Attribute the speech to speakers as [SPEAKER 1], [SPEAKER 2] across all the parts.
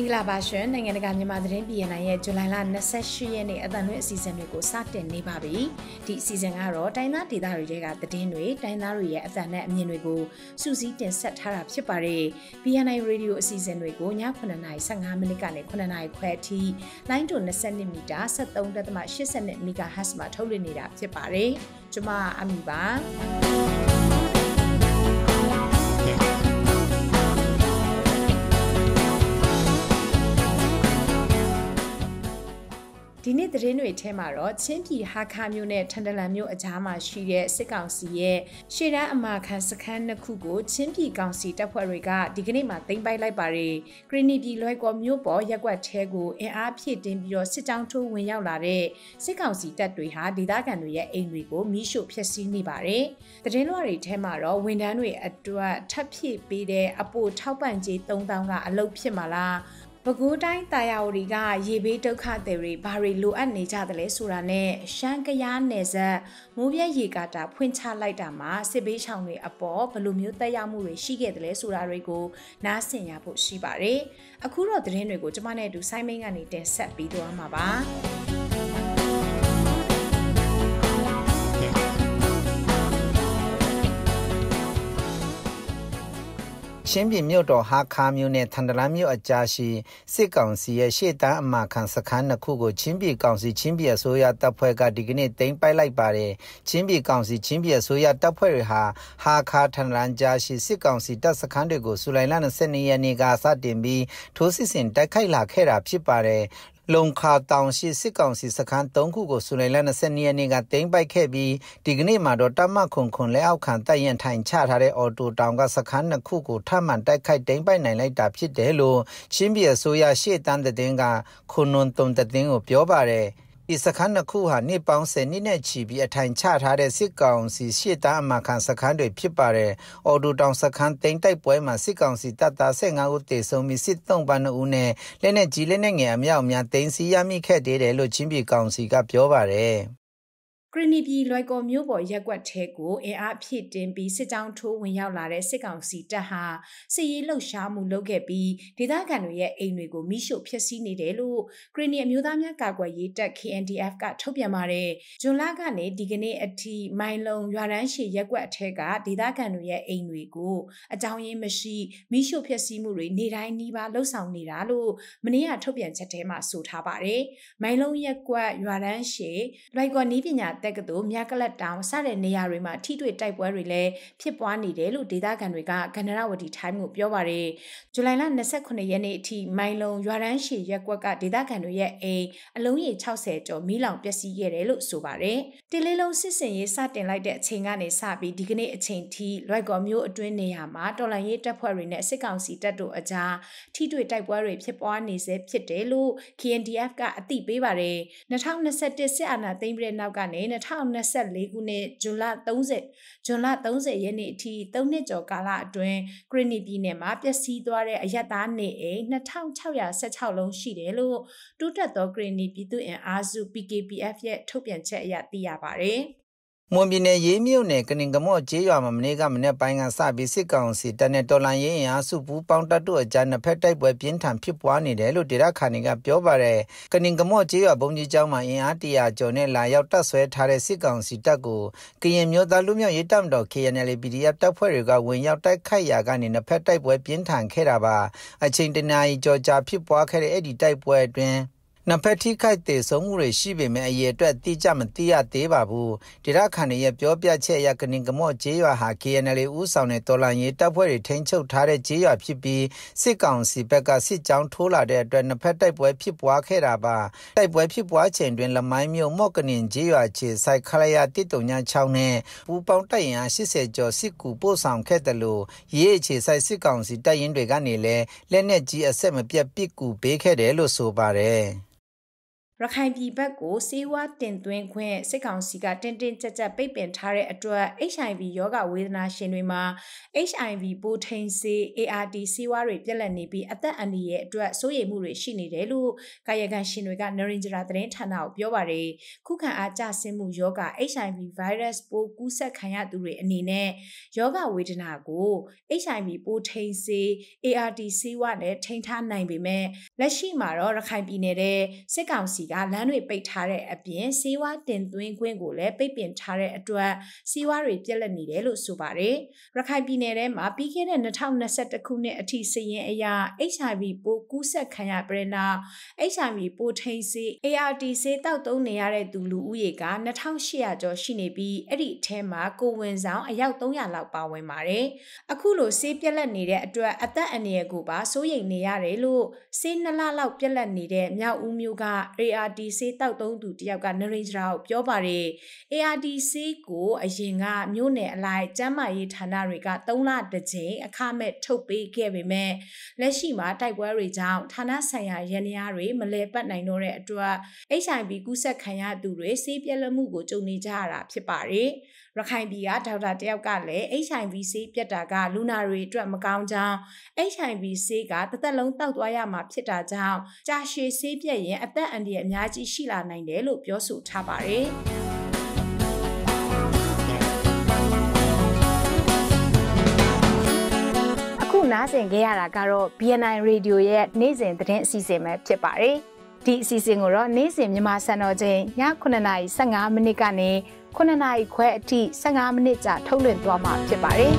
[SPEAKER 1] င်္ဂလာပါရှင်နိုင်ငံတကာမြန်မာသတင်းပြည်နယ်ရဲ့ဇူလိုင်လ28ရက်နေ့အသံလွှင့်အစီအစဉ်တွေကိုစတင်နေပါပြီဒီအစီအစဉ်ကတော့တိုင်းသားဒေသတွေကသတင်းတွေတိုင်းသားတွေရဲ့အသံနဲ့အမြင်တွေကိုစူးစီးတင်ဆက်ထားတာဖြစ်ပါတယ် BNI Radio အစီအစဉ်တွေကိုည9:15မိနစ်ကနေ9:00ခွဲအထိလိုင်းတွန်22မီတာ 73.82 MHz မှာထုတ်လွှင့်နေတာဖြစ်ပါတယ်ကျွန်မအမီပါဒီနေ့သတင်းတွေထဲမှာတော့ချင်းပြည်ဟာခါမြို့နဲ့ထန်တလန်မြို့အကြားမှာရှိတဲ့စစ်ကောင်စီရဲ့ရှေ့တန်းအမာခံစခန်းနှစ်ခုကိုချင်းပြည်ကောင်စီတပ်ဖွဲ့တွေကဒီကနေ့မှသိမ်းပိုက်လိုက်ပါတယ်။ဂရီနီပြည်လွိုက်ကော်မြို့ပေါ်ရက်ကွက်ထဲကိုအင်အားဖြည့်တင်းပြီးတော့စစ်ကြောင်းထိုးဝင်ရောက်လာတဲ့စစ်ကောင်စီတပ်တွေဟာဒေသခံတွေရဲ့အိမ်တွေကိုမိရှို့ဖျက်ဆီးနေပါတယ်။သတင်းလွှာတွေထဲမှာတော့ဝန်ထမ်းတွေအတွက်ထပ်ဖြည့်ပေးတဲ့အပိုထောက်ပံ့ကြေး3000ကအလုပ်ဖြစ်မှာလားပဲခူးတိုင်းတာယာဝတီကရေဘေးဒုက္ခသည်တွေဘာတွေလိုအပ်နေကြတယ်လဲဆိုတာနဲ့ရှမ်းကယားနယ်စပ်မိုးပြည့်ရေကာတာဖွင့်ချလိုက်တာမှာစစ်ဘေးရှောင်တွေအပေါ်ဘယ်လိုမျိုးတက်ရောက်မှုတွေရှိခဲ့တယ်လဲဆိုတာတွေကိုနားဆင်ရဖို့ရှိပါတယ်။အခုတော့သတင်းတွေကိုကျွန်မနဲ့အတူဆိုင်းမင်းကနေတင်ဆက်ပေးသွားမှာပါ။
[SPEAKER 2] ချင်းပြည်မြို့တော်ဟာခါမြို့နဲ့ထန်တလန်မြို့အကြားရှိစစ်ကောင်စီရဲ့ရှေ့တန်းအမာခံစခန်းနှစ်ခုကိုချင်းပြည်ကောင်စီချင်းပြည်အစိုးရတပ်ဖွဲ့ကဒီကနေ့သိမ်းပိုက်လိုက်ပါတယ်ချင်းပြည်ကောင်စီချင်းပြည်အစိုးရတပ်ဖွဲ့တွေဟာခါထန်တလန်ကြားရှိစစ်ကောင်စီတပ်စခန်းတွေကိုဇူလိုင်လ22ရက်နေ့ကစတင်ပြီးထိုးစစ်ဆင်တိုက်ခိုက်လာခဲ့တာဖြစ်ပါတယ်လုံခါတောင်ရှိစစ်ကောင်စီစခန်း3ခုကိုဇူလိုင်လ22ရက်နေ့ကသိမ်းပိုက်ခဲ့ပြီးဒီကနေ့မှာတော့တမတ်ခွန်လက်အောက်ခံတပ်ရင်ထိုင်ချထားတဲ့အော်တိုတောင်ကစခန်း2ခုကိုထပ်မံတိုက်ခိုက်သိမ်းပိုက်နိုင်လိုက်တာဖြစ်တယ်လို့ချင်းပြည်အစိုးရရှေ့တန်းသတင်းကခွန်နွန်တုံသတင်းကိုပြောပါတယ်ဒီစခန်းနှစ်ခုဟာနှစ်ပေါင်း10နှစ်နဲ့ချီပြီးအထိုင်ချထားတဲ့စစ်ကောင်စီရှေ့တန်းအမာခံစခန်းတွေဖြစ်ပါတယ်။အော်ဒူတောင်စခန်းသိမ်းတိုက်ပွဲမှာစစ်ကောင်စီတပ်သား15ဦးတေဆုံးပြီးစစ်သုံးပန်း2ဦးနဲ့လက်နက်ကြီးလက်နက်ငယ်အမြောက်အများသိမ်းဆည်းရမိခဲ့တယ်လို့ချင်းပြည်ကောင်စီကပြောပါတယ်။
[SPEAKER 1] ဂရီနီပြည်လွိုက်ကော်မြို့ပေါ်ရက်ကွက်ထဲကိုအင်အားဖြည့်တင်းပြီးစစ်ကြောင်းထိုးဝင်ရောက်လာတဲ့စစ်ကောင်စီတပ်ဟာစစ်ရေးလှုပ်ရှားမှုလုပ်ခဲ့ပြီးဒေသခံတွေရဲ့အိမ်တွေကိုမိရှို့ဖျက်ဆီးနေတယ်လို့ဂရီနီအမျိုးသားများကာကွယ်ရေးတပ် KNDF ကထုတ်ပြန်ပါတယ်။ဇွန်လကနေဒီကနေ့အထိမိုင်လုံရွာတန်းရှည်ရက်ကွက်အထက်ကဒေသခံတွေရဲ့အိမ်တွေကိုအကြောင်းရင်းမရှိမိရှို့ဖျက်ဆီးမှုတွေနေတိုင်းနှီးပါလှုပ်ဆောင်နေတာလို့မနေ့ကထုတ်ပြန်ချက်ထဲမှာဆိုထားပါတယ်။မိုင်လုံရက်ကွက်ရွာတန်းရှည်လွိုက်ကော်နီးပညာတက္ကသိုလ်မြကလတ်တောင်စတဲ့နေရာတွေမှာထိတွေ့တိုက်ပွဲတွေလည်းဖြစ်ပွားနေတယ်လို့ဒေသခံတွေကကန္နရဝတီ Time ကိုပြောပါတယ်။ဇူလိုင်လ29ရက်နေ့အထိမိုင်လုံရွာတန်းရှည်ရက်ကွက်ကဒေသခံတွေရဲ့အိမ်အလုံးရေ60ကျော်မီးလောင်ပျက်စီးခဲ့တယ်လို့ဆိုပါတယ်။တင်လေးလုံးစစ်စင်ရေးစတင်လိုက်တဲ့အချိန်ကနေစပြီးဒီကနေ့အချိန်ထိလွိုက်ကော်မျိုးအတွင်းနေရာမှာတော်လှန်ရေးတပ်ဖွဲ့တွေနဲ့စစ်ကောင်စီတပ်တို့အကြားထိတွေ့တိုက်ပွဲတွေဖြစ်ပွားနေစေဖြစ်တယ်လို့ KNDF ကအသိပေးပါတယ်။2021စစ်အာဏာသိမ်းပြီးတဲ့နောက်ကနေ2024ခုနှစ်ဇွန်လ30ရက်နေ့အထိ3နှစ်ကျော်ကာလအတွင်းဂရီနီပြည်နယ်မှာပျက်စီးသွားတဲ့အရပ်သားနေအိမ်2616လုံးရှိတယ်လို့တိုးတက်သောဂရီနီပြည်သူ့အင်အားစု PKPF ရဲ့ထုတ်ပြန်ချက်အရသိရပါတယ်။
[SPEAKER 2] မွန်ပြည်နယ်ရေးမြို့နယ်ကနင်ကမော့ကျေးရွာမှာမနေ့ကမနေ့ပိုင်းကစပြီးစစ်ကောင်စီတပ်နဲ့တော်လှန်ရေးအင်အားစုပူးပေါင်းတပ်တို့အကြားနှစ်ဖက်တိုက်ပွဲပြင်းထန်ဖြစ်ပွားနေတယ်လို့ဒေသခံတွေကပြောပါတယ်။ကနင်ကမော့ကျေးရွာဘုံကြီးကျောင်းမှာအင်အား100ကျော်နဲ့လာရောက်တပ်ဆွဲထားတဲ့စစ်ကောင်စီတပ်ကိုကရင်မျိုးသားလူမျိုးရေးတပ်မတော် KNL PDF တပ်ဖွဲ့တွေကဝင်ရောက်တိုက်ခိုက်ရာကနေနှစ်ဖက်တိုက်ပွဲပြင်းထန်ခဲ့တာပါ။အချိန်တနာရီကျော်ကြာဖြစ်ပွားခဲ့တဲ့အဲ့ဒီတိုက်ပွဲအတွင်းနှစ်ဖက်ထိခိုက်သေးဆုံးမှုတွေရှိပေမဲ့အရေးအတွက်တိကျမသိရသေးပါဘူးဒေသခံတွေရဲ့ပြောပြချက်အရကနင်ကမော့ကျေးရွာဟာ KNL ဦးဆောင်တဲ့တော်လှန်ရေးတပ်ဖွဲ့တွေထိန်းချုပ်ထားတဲ့ကျေးရွာဖြစ်ပြီးစစ်ကောင်စီဘက်ကစစ်ကြောင်းထိုးလာတဲ့အတွက်နှစ်ဖက်တိုက်ပွဲဖြစ်ပွားခဲ့တာပါတိုက်ပွဲဖြစ်ပွားချိန်တွင်လမိုင်းမြို့မော့ကနင်ကျေးရွာခြေဆိုင်ခရယာ136နဲ့ပူပေါင်းတပ်ရင်အား80ကျော်စစ်ကူပို့ဆောင်ခဲ့တယ်လို့ရေးအခြေဆိုင်စစ်ကောင်စီတပ်ရင်တွေကနေလည်းလက်နက်ကြီးအဆက်မပြတ်ပစ်ကူပေးခဲ့တယ်လို့ဆိုပါတယ်
[SPEAKER 1] ရခိုင်ပြည်ဘက်ကိုဆေးဝါးတင်သွင်းခွင့်စစ်ကောင်စီကတင်းတင်းကြပ်ကြပ်ပိတ်ပင်ထားတဲ့အတွက် HIV ရောဂါဝေဒနာရှင်တွေမှာ HIV ပိုးထိန်ဆေး ART ဆေးဝါးတွေပြက်လက်နေပြီးအသက်အန္တရာယ်အတွက်စိုးရိမ်မှုတွေရှိနေတယ်လို့ကာယကံရှင်တွေကနရိန်ဂျရာသတင်းဌာနကိုပြောပါတယ်ခုခံအားကျဆင်းမှုယောဂ HIV virus ပိုးကူးစက်ခံရသူတွေအနေနဲ့ယောဂဝေဒနာကို HIV ပိုးထိန်ဆေး ART ဆေးဝါးနဲ့ထိန်းထားနိုင်ပေမဲ့လက်ရှိမှာတော့ရခိုင်ပြည်နယ်တဲ့စစ်ကောင်စီကလမ်းတွေပိတ်ထားတဲ့အပြင်ဆေးဝါးတင်သွင်းခွင့်ကိုလည်းပိတ်ပင်ထားတဲ့အတွက်ဆေးဝါးတွေပြက်လက်နေတယ်လို့ဆိုပါတယ်ရခိုင်ပြည်နယ်ထဲမှာပြီးခဲ့တဲ့2021ခုနှစ်အထိစရင်အရ HIV ပိုးကူးစက်ခံရပြီးနောက် HIV ပိုးထိန်ဆေး ART ဆေးတောက်သုံးနေရတဲ့သူလူဦးရေက2800ကျော်ရှိနေပြီးအဲ့ဒီအထဲမှာကိုဝင်ဆောင်အယောက်300လောက်ပါဝင်ပါတယ်အခုလိုဆေးပြက်လက်နေတဲ့အတွက်အသက်အန္တရာယ်ကိုပါစိုးရိမ်နေရတယ်လို့ဆေး2လလောက်ပြက်လက်နေတဲ့မြောက်ဦးမျိုးက ART ဆေးတောက်သုံးသူတယောက်ကနရိန်ဂျရာကိုပြောပါတယ် ART ဆေးကိုအရင်ကမြို့နယ်အလိုက်ကျန်းမာရေးဌာနတွေက3လတစ်ကြိမ်အခမဲ့ထုတ်ပေးခဲ့ပေမဲ့လက်ရှိမှာတိုက်ပွဲတွေကြောင့်ဌာနဆိုင်ရာရန်ရာတွေမလဲပတ်နိုင်တော့တဲ့အတွက် HIV ကူးစက်ခံရသူတွေဆေးပြက်လက်မှုကိုကြုံနေကြရတာဖြစ်ပါတယ်ရခိုင်ပြည်ကဒေါက်တာတယောက်ကလည်း HIV ဆေးပြက်တာကလူနာတွေအတွက်မကောင်းကြောင်း HIV ဆေးကတစ်သက်လုံးတောက်သွားရမှာဖြစ်တာကြောင့်ကြာရှည်ဆေးပြက်ရင်အသက်အန္တရာယ်အများကြီးရှိလာနိုင်တယ်လို့ပြောဆိုထားပါတယ်အခုနားဆင်ကြရတာကတော့ BNI Radio ရဲ့နေ့စဉ်သတင်းအစီအစဉ်ပဲဖြစ်ပါတယ်ဒီအစီအစဉ်ကိုတော့နေ့စဉ်မြန်မာစံတော်ချိန်ည9:15မိနစ်ကနေ9:00ခွဲအထိ15မိနစ်ကြာထုတ်လွှင့်သွားမှာဖြစ်ပါတယ်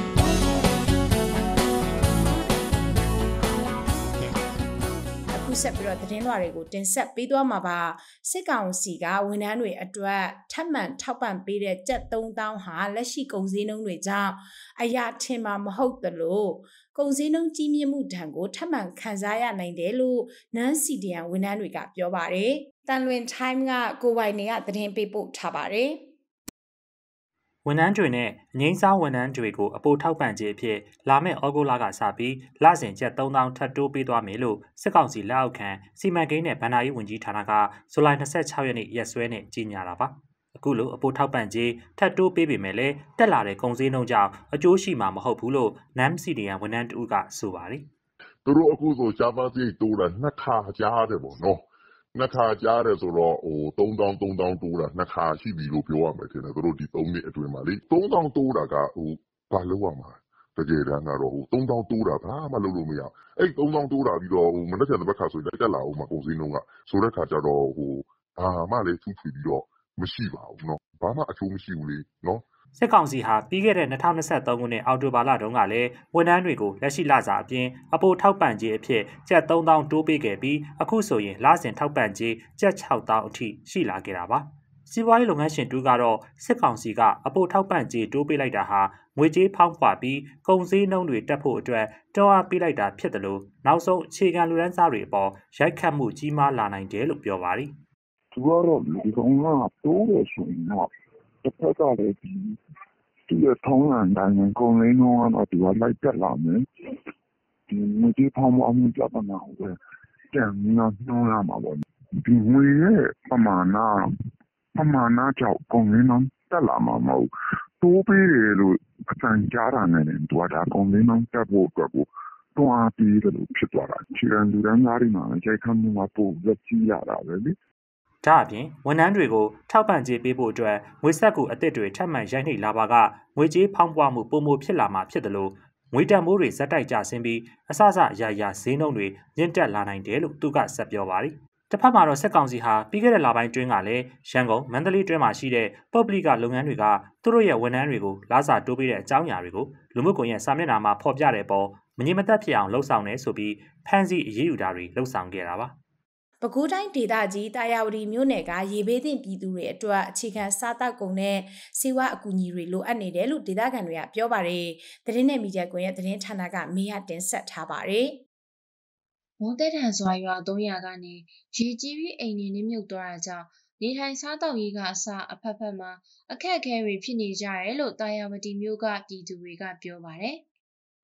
[SPEAKER 1] ဆက်ပြီးတော့သတင်းလွှာတွေကိုတင်ဆက်ပေးသွားမှာပါစစ်ကောင်စီကဝန်ထမ်းတွေအတွက်ထပ်မံထောက်ပံ့ပေးတဲ့ကျပ်3000ဟာလက်ရှိကုန်စည်နှုန်းတွေကြောင့်အရာထင်မှာမဟုတ်သလိုကုန်စည်နှုန်းကြီးမြင့်မှုဒဏ်ကိုထပ်မံခံစားရနိုင်တယ်လို့နန်းစီဒီယန်ဝန်ထမ်းတွေကပြောပါတယ်တန်လွင် time ကကိုဝိုင်နေကသတင်းပေးပို့ထားပါတယ်
[SPEAKER 3] ဝန်ထမ်းတွေနဲ့အငိမ့်စားဝန်ထမ်းတွေကိုအပိုထောက်ပံ့ခြင်းအဖြစ်လာမယ့်ဩဂုတ်လကစပြီးလစဉ်ကျပ်3000ထပ်တိုးပေးသွားမယ်လို့စစ်ကောင်စီလက်အောက်ခံစီမံကိန်းနဲ့ဗဏ္ဍာရေးဝန်ကြီးဌာနကဇူလိုင်26ရက်နေ့ရက်စွဲနဲ့ကြေညာတာပါအခုလိုအပိုထောက်ပံ့ခြင်းထပ်တိုးပေးပေမဲ့လည်းတက်လာတဲ့ကုန်စည်နှုန်းကြောင့်အကျိုးရှိမှာမဟုတ်ဘူးလို့နမ်စီဒီယန်ဝန်ထမ်းတူကဆိုပါတယ်
[SPEAKER 4] သူတို့အခုဆိုရှားပါးစိတ်တိုးတာနှစ်ခါကြားတယ်ပေါ့နော်နှစ်ခါကြားတယ်ဆိုတော့3000တိုးတာနှစ်ခါရှိပြီလို့ပြောရမယ်ထင်တယ်သူတို့ဒီ3နှစ်အတွင်းမှာလေ3000တိုးတာကဘာလို့ရမှာတကယ်တမ်းကတော့3000တိုးတာဘာမှလုပ်လို့မရအဲ့3000တိုးတာပြီးတော့မနေ့ကတပတ်ခါဆိုရင်တက်လာအောင်မှာကုန်စည်နှုန်းကဆိုတဲ့ခါကျတော့ဘာမှလည်းထူးထွေပြီးတော့မရှိပါဘူးเนาะဘာမှအချိုးမရှိဘူးလေเนาะ
[SPEAKER 3] စစ်ကောင်စီဟာပြီးခဲ့တဲ့2023ခုနှစ်အောက်တိုဘာလတုန်းကလည်းဝန်ထမ်းတွေကိုလက်ရှိလစာအပြင်အပိုထောက်ပံ့ခြင်းအဖြစ်ကျပ်3000တိုးပေးခဲ့ပြီးအခုဆိုရင်လစဉ်ထောက်ပံ့ခြင်းကျပ်6000အထိရှိလာခဲ့တာပါစီးပွားရေးလုပ်ငန်းရှင်တူကတော့စစ်ကောင်စီကအပိုထောက်ပံ့ခြင်းတိုးပေးလိုက်တာဟာငွေကြေးဖောင်းပွားပြီးကုန်စည်နှုန်းတွေတက်ဖို့အတွက်တွန်းအားပေးလိုက်တာဖြစ်တယ်လို့နောက်ဆုံးအခြေခံလူတန်းစားတွေအပေါ်ရိုက်ခတ်မှုကြီးမားလာနိုင်တယ်လို့ပြောပါတယ်
[SPEAKER 4] သူကတော့ဒီကောင်ကတိုးရဆိုရင်တော့တစ်ဖက်ကလည်းဒီရဲ့ထောင်းလန်တိုင်းကုန်ရင်းတော့သူကလိုက်တက်လာမယ်ဒီငွေကြေးဖောင်းပွားမှုပြဿနာကိုပဲတန်ပြီးတော့နှောင်းရမှာပေါ့ဒီငွေရဲ့ပမာဏကြောင့်ကုန်ရင်းတော့တက်လာမှာမဟုတ်တိုးပေးတယ်လို့အစံကြားတာနဲ့သူကဒါကုန်ရင်းတော့တက်ဖို့အတွက်ကိုတွန်းအားပေးတယ်လို့ဖြစ်သွားတာခြေခံလူတန်းစားတွေမှာရိုက်ခတ်မှုကပိုလက်ကြီးရတာပဲလေ
[SPEAKER 3] ဒါအပြင်ဝန်ထမ်းတွေကိုထောက်ပံ့ကြေးပေးဖို့အတွက်ငွေဆက်ကူအသစ်တွေထပ်မံရိုက်နှိပ်လာပါကငွေကြေးဖောင်းပွားမှုပုံမဖြစ်လာမှာဖြစ်တယ်လို့ငွေတန်မိုးတွေဇက်တိုက်ကျဆင်းပြီးအစအရာဈေးနှုန်းတွေမြင့်တက်လာနိုင်တယ်လို့သူကဆက်ပြောပါတယ်။တစ်ဖက်မှာတော့စစ်ကောင်စီဟာပြီးခဲ့တဲ့လပိုင်းတွင်းကလည်းရန်ကုန်မန္တလေးတွင်းမှာရှိတဲ့ပုဂ္ဂလိကလုပ်ငန်းတွေကသူတို့ရဲ့ဝန်ထမ်းတွေကိုလစာတိုးပေးတဲ့အကြောင်းအရာတွေကိုလူမှုကွန်ရက်စာမျက်နှာမှာဖော်ပြတဲ့အပေါ်မငြိမ်မသက်ဖြစ်အောင်လှုံ့ဆော်နေဆိုပြီးဖမ်းဆီးအရေးယူတာတွေလှုံ့ဆော်ခဲ့တာပါ။
[SPEAKER 1] ပဲခူးတိုင်းဒေသကြီးတာယာဝတီမြို့နယ်ကရေဘေးသင့်ပြည်သူတွေအတွက်အခြေခံစားတောက်ကုန်နဲ့စေဝါအကူအညီတွေလိုအပ်နေတယ်လို့ဒေသခံတွေကပြောပါတယ်။သတင်းနဲ့မီဒီယာကွန်ရက်သတင်းဌာနကမေးရတင်ဆက်ထားပါတယ်
[SPEAKER 5] ။မွန်တက်ထန်စွာရွာ300ကနေရေကြီးပြီးအိမ်တွေနစ်မြုပ်သွားတာကြောင့်နေထိုင်စားတောက်ရေးကအစအဖက်ဖက်မှာအခက်အခဲတွေဖြစ်နေကြတယ်လို့တာယာဝတီမြို့ကပြည်သူတွေကပြောပါတယ်။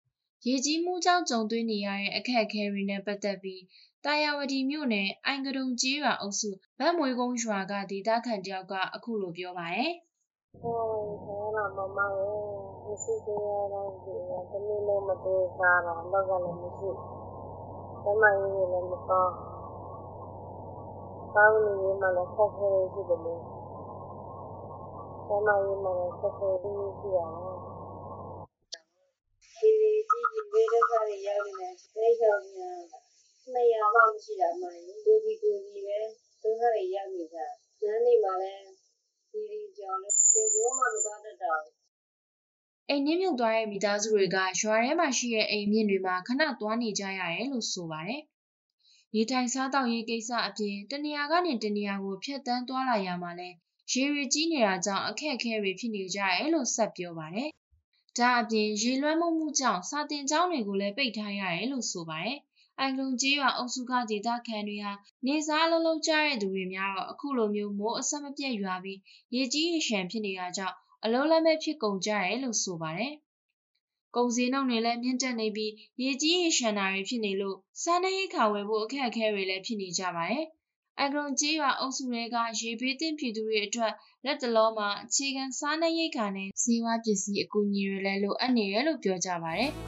[SPEAKER 5] ရေကြီးမှုကြောင့်ကြုံတွေ့နေရတဲ့အခက်အခဲတွေနဲ့ပတ်သက်ပြီးတာယာဝတီမြို့နယ်အိုင်ကတုံကျေးရွာအုပ်စုဗတ်မွေးကုန်းရွာကဒေသခံတယောက်ကအခုလိုပြောပါတယ်
[SPEAKER 6] ။ဟိုလာမမရဲ့မရှိသေးရတော့ဒီကနေ့လည်းမတေးစားတော့လောက်ကလည်းမရှိ။တမန်ကြီးလည်းမကောင်း။ကောင်းနေမှလည်းဆက်ခဲရှိတယ်လေ။တမန်ကြီးမှလည်းဆက်ခဲရှိရတယ်။ဒီဝေဒကတွေရောက်နေတယ်နေဆောင်များ200လောက်ရှိတာမှန်ကိုကြီးပဲဒုက္ခတွေရောက်နေကြညနေမှလည်းဒီကြောင်လို့ဒီဘုံမှာမသွားတတ်တော့
[SPEAKER 5] အိမ်နစ်မြုပ်သွားတဲ့မိသားစုတွေကရွာထဲမှာရှိတဲ့အိမ်မြင့်တွေမှာခဏသွားနေကြရတယ်လို့ဆိုပါတယ်။ရေထိုင်စားတောက်ရေးကိစ္စအပြင်တနေရာကနေတနေရာကိုဖြတ်တန်းသွားလာရမှာလဲရေရီကြီးနေတာကြောင့်အခက်အခဲတွေဖြစ်နေကြရတယ်လို့ဆက်ပြောပါတယ်။ဒါအပြင်ရေလွှမ်းမှုကြောင့်စာတင်ကျောင်းတွေကိုလည်းပိတ်ထားရတယ်လို့ဆိုပါတယ်။အိုင်ကလုံကျေးရွာအုပ်စုကဒေသခံတွေဟာနေစားလုံးလုံးကြားတဲ့သူတွေများတော့အခုလိုမျိုးမိုးအဆက်မပြတ်ရွာပြီးရေကြီးရေရှမ်းဖြစ်နေတာကြောင့်အလုံးလက်မဲ့ဖြစ်ကုန်ကြတယ်လို့ဆိုပါတယ်။ကုန်စည်နှုန်းတွေလည်းမြင့်တက်နေပြီးရေကြီးရေရှမ်းတာတွေဖြစ်နေလို့စားနပ်ရိက္ခာဝယ်ဖို့အခက်အခဲတွေလည်းဖြစ်နေကြပါတယ်။အိုင်ကလုံကျေးရွာအုပ်စုတွေကရေဘေးသင့်ပြည်သူတွေအတွက်လက်တလုံးမှာအခြေခံစားနပ်ရိက္ခာနဲ့ဈေးဝါးပစ္စည်းအကူအညီတွေလည်းလိုအပ်နေတယ်လို့ပြောကြပါတယ်။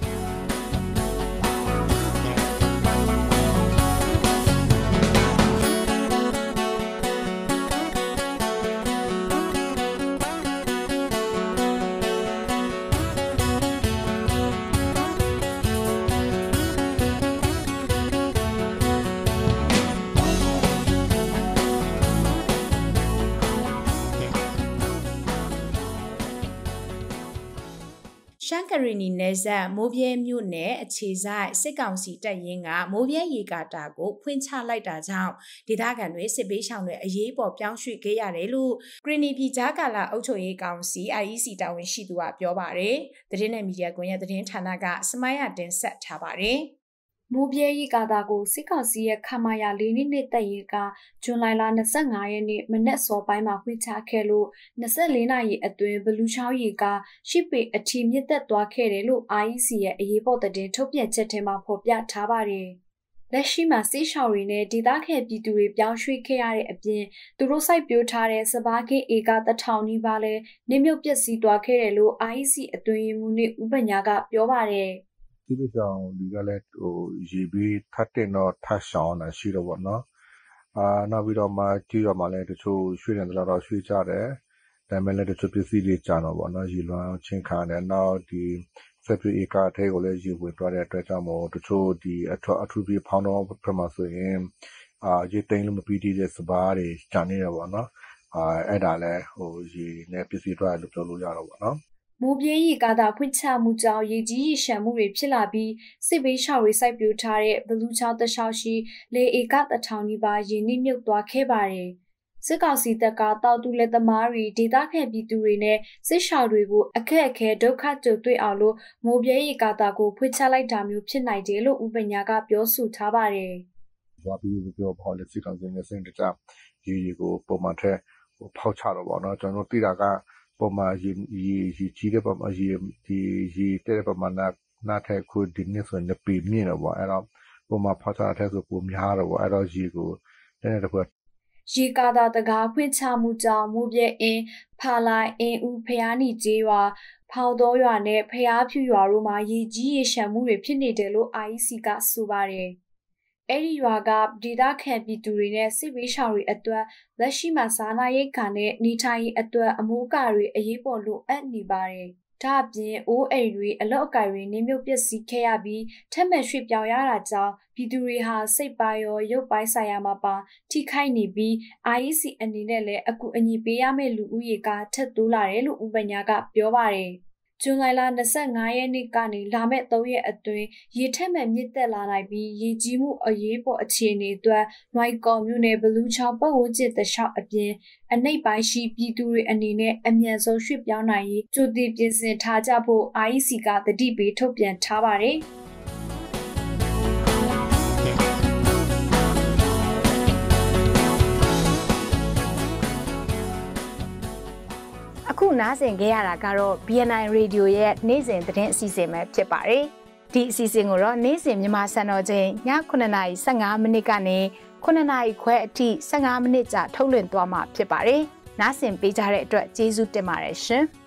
[SPEAKER 1] ရှမ်းကရီနီနယ်စပ်မိုးပြဲမြို့နယ်အခြေဆိုင်စစ်ကောင်စီတပ်ရင်းကမိုးပြဲရေကာတာကိုဖွင့်ချလိုက်တာကြောင့်ဒေသခံတွေစစ်ပေးရှောင်တွေအရေးပေါ်ပြောင်းရွှေ့ခဲ့ရတယ်လို့ကရီနီပြည်ကြားကာလအုပ်ချုပ်ရေးကောင်စီ IEC တာဝန်ရှိသူကပြောပါတယ်။သတင်းနဲ့မီဒီယာကွန်ရက်သတင်းဌာနကစမိုင်းရတင်ဆက်ထားပါတယ်။မိုးပြဲရီကာတာကိုစစ်ကောင်စီရဲ့ခမာယာ၄နှစ်တပ်ရင်းကဇွန်လ25ရက်နေ့မနက်စောပိုင်းမှာဖွင့်ချခဲ့လို့24နာရီအတွင်းဘလူးချောင်းရီကရှစ်ပေအထီမြင့်တက်သွားခဲ့တယ်လို့ IEC ရဲ့အရေးပေါ်သတင်းထုတ်ပြန်ချက်ထဲမှာဖော်ပြထားပါတယ်။လက်ရှိမှာစစ်ရှောင်တွေနဲ့ဒေသခံပြည်သူတွေပြောင်းရွှေ့ခဲ့ရတဲ့အပြင်သူတို့စိုက်ပျိုးထားတဲ့စပါးခင်းဧက1000နီးပါးလဲနှမြုပ်ပျက်စီးသွားခဲ့တယ်လို့ IEC အတွင်းရေးမှူးနဲ့ဥပညာကပြောပါတယ်။
[SPEAKER 7] ဒီလိုကြောင့်ဒီကလည်းရေပြီးထပ်တင်တော့ထပ်ရှောင်းတာရှိတော့ဗောနော်နောက်ပြီးတော့မှကြည့်ရမှာလည်းတချို့ရွှေ့တယ်တော့ရွှေ့ကြတယ်ဒါပေမဲ့လည်းတချို့ပစ္စည်းတွေကြာတော့ဗောနော်ရေလွှမ်းချင်းခါတယ်နောက်ဒီစက်ပြေကထဲကိုလည်းရေဝင်သွားတဲ့အတွက်ကြောင့်မို့တချို့ဒီအထူးပြီးဖောင်းတော့ဖက်မှာဆိုရင်ရေသိမ်းလို့မပြီးသေးတဲ့စပါးတွေကြာနေတယ်ဗောနော်အဲ့ဒါလည်းရေနဲ့ပစ္စည်းတွေလို့ပြောလို့ရတော့ဗောနော်
[SPEAKER 1] မိုးပြင်းရေကာတာဖွင့်ချမှုကြောင့်ရေကြီးရေရှမ်းမှုတွေဖြစ်လာပြီးစစ်ဘေးရှောင်တွေစိုက်ပျိုးထားတဲ့ဘလူးချောင်းတလျှောက်ရှိလေဧက1000နီးပါးရေနစ်မြုပ်သွားခဲ့ပါတယ်။စစ်ကောင်စီတပ်ကတောက်တူလက်သမားတွေဒေသခံပြည်သူတွေနဲ့စစ်ရှောင်တွေကိုအခက်အခဲဒုက္ခကြုံတွေ့အောင်လို့မိုးပြင်းရေကာတာကိုဖွင့်ချလိုက်တာမျိုးဖြစ်နိုင်တယ်လို့ဥပညာကပြောဆိုထားပါတယ်
[SPEAKER 7] ။ဘာပြီးပြောပါလဲစစ်ကောင်စီနဲ့စင်တကြရေကိုပုံမှန်ထက်ဖောက်ချတော့ဗောနော်ကျွန်တော်သိတာကပုံမှန်ရေကြီးတဲ့ပုံမှန်ရေတဲ့ပုံမှန်နားထက်ခုဒီနေ့ဆိုရင်ပေမြင့်တော့ဗောအဲ့တော့ပုံမှန်ဖောက်ချတဲ့ဆိုပုံများတော့ဗောအဲ့တော့ရေကိုတဲ့တစ်ခု
[SPEAKER 1] ရေကာတာတကားဖွင့်ချမှုကြောင့်မိုးပြဲအင်းဖာလိုက်အင်းဦးဖျားနီကျေးရွာဖောင်တော်ရွာနဲ့ဖျားဖြူရွာတို့မှာရေကြီးရေရှမ်းမှုတွေဖြစ်နေတယ်လို့ IEC ကဆိုပါတယ်အဲ့ဒီရွာကဒေသခံပြည်သူတွေနဲ့စစ်ဘေးရှောင်တွေအတွက်လက်ရှိမှာစားနပ်ရိက္ခာနဲ့နေထိုင်ရေးအတွက်အမိုးအကာတွေအရေးပေါ်လိုအပ်နေပါတယ်။ဒါ့အပြင်အိုးအိမ်တွေအလောက်အကိုင်တွေနှမြုပ်ပျက်စီးခဲ့ရပြီးထက်မှန်ရွှေ့ပြောင်းရတာကြောင့်ပြည်သူတွေဟာစိတ်ပိုင်းရောရုပ်ပိုင်းဆိုင်ရာမှာပါထိခိုက်နေပြီး IEC အနေနဲ့လည်းအကူအညီပေးရမယ့်လူဦးရေကထပ်တိုးလာတယ်လို့ဥပညာကပြောပါတယ်။ဇွန်လ25ရက်နေ့ကနေလာမယ့်3ရက်အတွင်းရေထက်မှန်မြင့်တက်လာနိုင်ပြီးရေကြီးမှုအရေးပေါ်အခြေအနေအတွက်လွိုင်ကော်မြို့နယ်ဘလူးချောင်းပတ်ဝန်းကျင်တလျှောက်အပြင်အနိမ့်ပိုင်းရှိပြည်သူတွေအနေနဲ့အမြန်ဆုံးရွှေ့ပြောင်းနိုင်ရေးကြိုတင်ပြင်ဆင်ထားကြဖို့ IEC ကသတိပေးထုတ်ပြန်ထားပါတယ်။အခုနားဆင်ခဲ့ရတာကတော့ BNI Radio ရဲ့နေ့စဉ်သတင်းအစီအစဉ်ပဲဖြစ်ပါတယ်။ဒီအစီအစဉ်ကိုတော့နေ့စဉ်မြန်မာစံတော်ချိန်ည9:15မိနစ်ကနေ9:00ခွဲအထိ15မိနစ်ကြာထုတ်လွှင့်သွားမှာဖြစ်ပါတယ်။နားဆင်ပေးကြတဲ့အတွက်ကျေးဇူးတင်ပါတယ်ရှင်။